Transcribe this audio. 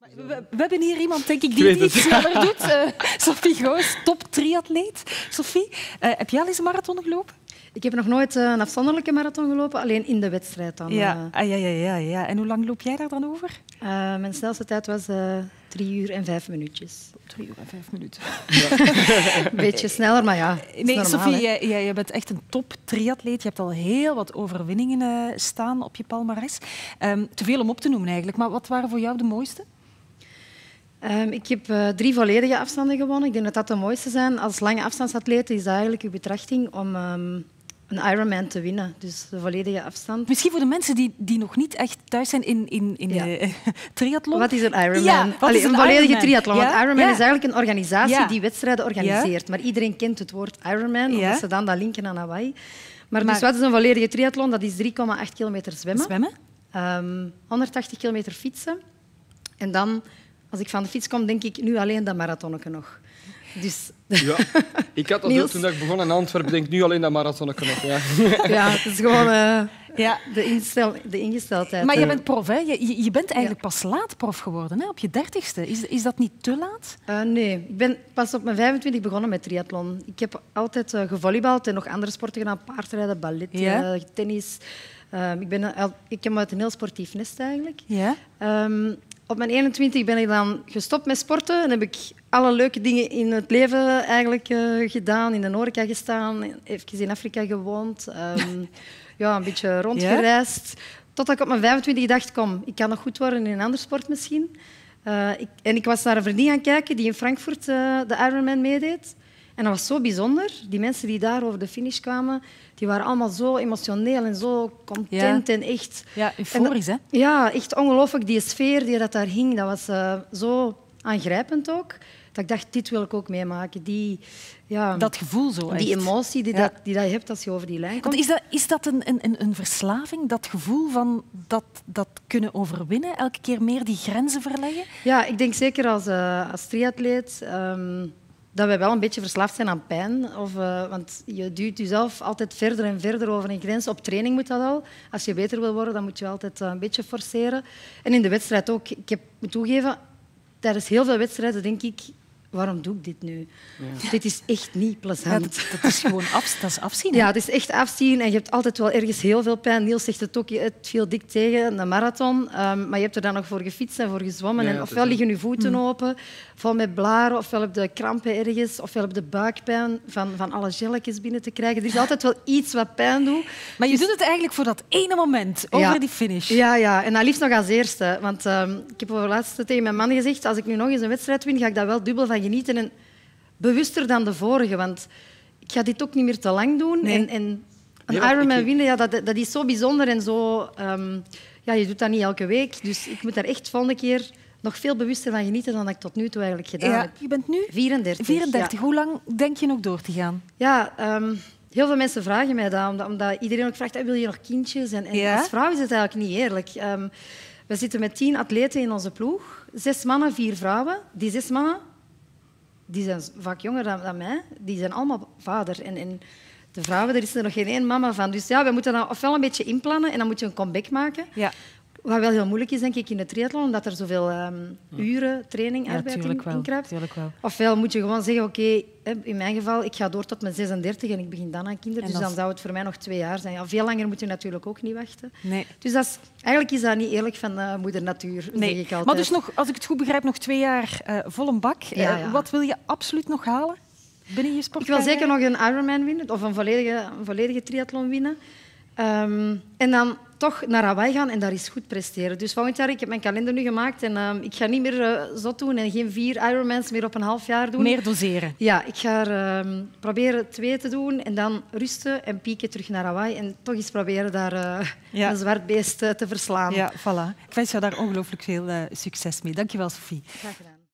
We hebben hier iemand, denk ik, die het iets sneller doet. Sophie Goos, top triatleet. Sophie, heb jij al eens een marathon gelopen? Ik heb nog nooit een afzonderlijke marathon gelopen, alleen in de wedstrijd dan. Ja. Ja. En hoe lang loop jij daar dan over? Mijn snelste tijd was 3 uur en 5 minuutjes. 3 uur en 5 minuten. Ja. Een beetje sneller, maar ja. Nee, normaal, Sophie, jij bent echt een top triatleet. Je hebt al heel wat overwinningen staan op je palmares. Te veel om op te noemen eigenlijk, maar wat waren voor jou de mooiste? Ik heb 3 volledige afstanden gewonnen. Ik denk dat dat de mooiste zijn. Als lange afstandsatleet is dat eigenlijk uw betrachting om een Ironman te winnen. Dus de volledige afstand. Misschien voor de mensen die nog niet echt thuis zijn in triathlon. Wat is een Ironman? Ja, een volledige Ironman? triathlon. Ja? Want Ironman is eigenlijk een organisatie die wedstrijden organiseert. Ja. Maar iedereen kent het woord Ironman, omdat ze dan dat linken aan Hawaii. Maar Maar dus wat is een volledige triathlon? Dat is 3,8 kilometer zwemmen. 180 kilometer fietsen. En dan, als ik van de fiets kom, denk ik nu alleen dat marathonnetje nog. Dus... Ja, ik had dat ook toen ik begon in Antwerpen. Denk nu alleen dat marathonnetje nog. Ja, ja, het is gewoon de ingesteldheid. Maar je bent prof, hè? Je bent eigenlijk pas laat prof geworden, hè? Op je 30ste. Is dat niet te laat? Nee, ik ben pas op mijn 25 begonnen met triathlon. Ik heb altijd gevolleybald en nog andere sporten gedaan. Paardrijden, ballet, tennis. Ik kom uit een heel sportief nest eigenlijk. Ja. Op mijn 21 ben ik dan gestopt met sporten en heb ik alle leuke dingen in het leven eigenlijk gedaan. In de horeca gestaan, even in Afrika gewoond, een beetje rondgereisd. Totdat ik op mijn 25 dacht, kom, ik kan nog goed worden in een ander sport misschien. Ik was naar een vriendin gaan kijken die in Frankfurt de Ironman meedeed. En dat was zo bijzonder. Die mensen die daar over de finish kwamen, die waren allemaal zo emotioneel en zo content en echt... Ja, euforisch, hè? Ja, echt ongelooflijk. Die sfeer die daar hing, dat was zo aangrijpend ook. Dat ik dacht, dit wil ik ook meemaken. Dat gevoel zo, echt. Die emotie die je hebt als je over die lijn komt. Want is dat een verslaving, dat gevoel van dat kunnen overwinnen? Elke keer meer die grenzen verleggen? Ja, ik denk zeker als triatleet... dat wij wel een beetje verslaafd zijn aan pijn. Want je duwt jezelf altijd verder en verder over een grens. Op training moet dat al. Als je beter wil worden, dan moet je altijd een beetje forceren. En in de wedstrijd ook. Ik moet toegeven, tijdens heel veel wedstrijden denk ik... Waarom doe ik dit nu? Ja. Dit is echt niet plezant. Ja, dat is gewoon afzien. Hè? Ja, het is echt afzien. En je hebt altijd wel ergens heel veel pijn. Niels zegt het ook, het viel dik tegen, een marathon. Maar je hebt er dan nog voor gefietst en voor gezwommen. Ja, en ofwel liggen je voeten open, vol met blaren, ofwel heb je krampen ergens, ofwel heb je buikpijn van alle gelletjes binnen te krijgen. Er is altijd wel iets wat pijn doet. Maar je doet het eigenlijk voor dat ene moment, over die finish. Ja. En dat liefst nog als eerste. Want ik heb over laatst tegen mijn man gezegd, als ik nu nog eens een wedstrijd win, ga ik daar wel dubbel van genieten en bewuster dan de vorige, want ik ga dit ook niet meer te lang doen. Nee. En een Ironman winnen, dat is zo bijzonder en zo... je doet dat niet elke week, dus ik moet daar echt volgende keer nog veel bewuster van genieten dan dat ik tot nu toe eigenlijk gedaan heb. Je bent nu 34. 34. Ja. Hoe lang denk je nog door te gaan? Ja, heel veel mensen vragen mij dat, omdat iedereen ook vraagt, wil je nog kindjes? En als vrouw is het eigenlijk niet eerlijk. We zitten met 10 atleten in onze ploeg. 6 mannen, 4 vrouwen. Die 6 mannen... Die zijn vaak jonger dan mij. Die zijn allemaal vader. En de vrouwen, er is er nog geen één mama van. Dus ja, we moeten dat ofwel een beetje inplannen en dan moet je een comeback maken. Ja. Wat wel heel moeilijk is, denk ik, in de triathlon, omdat er zoveel uren training, arbeid in kruipt. Ofwel moet je gewoon zeggen, oké, in mijn geval, ik ga door tot mijn 36 en ik begin dan aan kinderen. Dus dan zou het voor mij nog 2 jaar zijn. Ja, veel langer moet je natuurlijk ook niet wachten. Nee. Dus eigenlijk is dat niet eerlijk van moeder natuur, zeg ik altijd. Maar dus nog, als ik het goed begrijp, nog 2 jaar vol een bak. Wat wil je absoluut nog halen binnen je sport? Ik wil zeker nog een Ironman winnen, of een volledige triathlon winnen. En dan toch naar Hawaii gaan en daar eens goed presteren. Dus volgend jaar, ik heb mijn kalender nu gemaakt en ik ga niet meer zot doen en geen 4 Ironmans meer op een half jaar doen. Meer doseren. Ja, ik ga proberen 2 te doen en dan rusten en pieken terug naar Hawaii en toch eens proberen daar een zwart beest te verslaan. Ja, voilà. Ik wens jou daar ongelooflijk veel succes mee. Dank je wel, Sophie. Graag gedaan.